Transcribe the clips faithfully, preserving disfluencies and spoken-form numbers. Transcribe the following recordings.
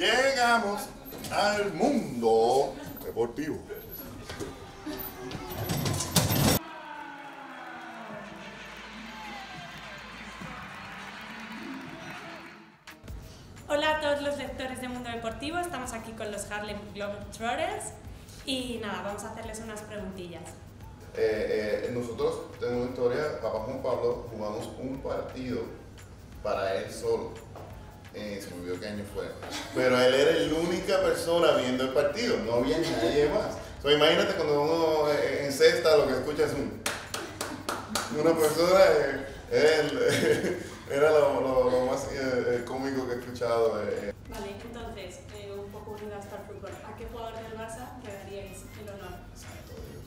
llegamos al mundo deportivo. Hola a todos los lectores de Mundo Deportivo, estamos aquí con los Harlem Globetrotters y nada, vamos a hacerles unas preguntillas. Eh, eh, nosotros tenemos una historia, papá Juan Pablo, jugamos un partido para él solo. Eh, se me olvidó qué año fue. Pero él era la única persona viendo el partido, no había nadie más. So, imagínate cuando uno eh, en cesta lo que escucha es un, una persona, eh, él, era lo, lo, lo más eh, cómico que he escuchado. Eh. Vale, entonces, eh, un poco unido hasta el fútbol, ¿a qué jugador del Barça le daríais el honor? Santo Dios.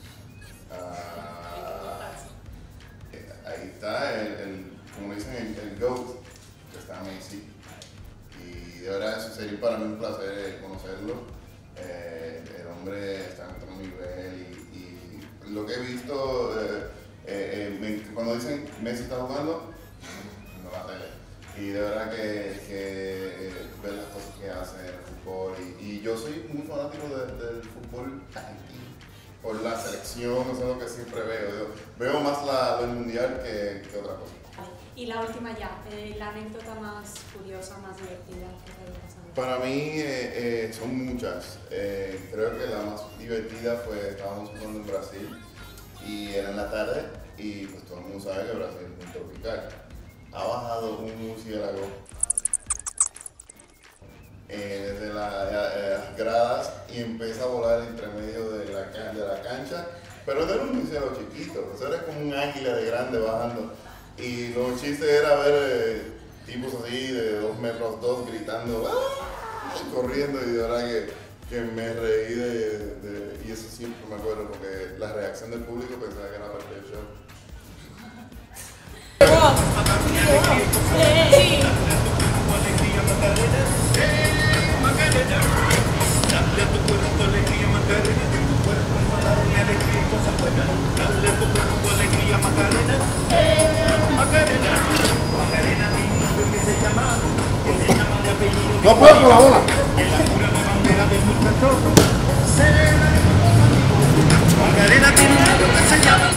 Ah, ahí está el, el como dicen, el, el GOAT, que está Messi. Y de verdad eso sería para mí un placer conocerlo. Eh, el hombre está en otro nivel y, y lo que he visto, eh, eh, me, cuando dicen Messi está jugando, no la tele. Y de verdad que, que eh, ver las cosas que hace en el fútbol. Y, y yo soy muy fanático de, del fútbol argentino, por la selección, eso es lo que siempre veo. Yo veo más la, el mundial que, que otra cosa. Y la última ya, eh, la anécdota más curiosa, más divertida que te haya pasado. Para mí eh, eh, son muchas. Eh, creo que la más divertida fue, estábamos jugando en Brasil y era en la tarde y pues todo el mundo sabe que Brasil es muy tropical. Ha bajado un murciélago eh, desde la, eh, las gradas y empieza a volar entre medio de la, de la cancha, pero no era un murciélago chiquito, o sea, era como un águila de grande bajando. Y los chistes era ver eh, tipos así de dos metros dos gritando, ¡ah! Corriendo, y de verdad que, que me reí de, de, y eso siempre me acuerdo porque la reacción del público pensaba que era parte del show. No puedo con la bola. Macarena tiene un nombre que se llama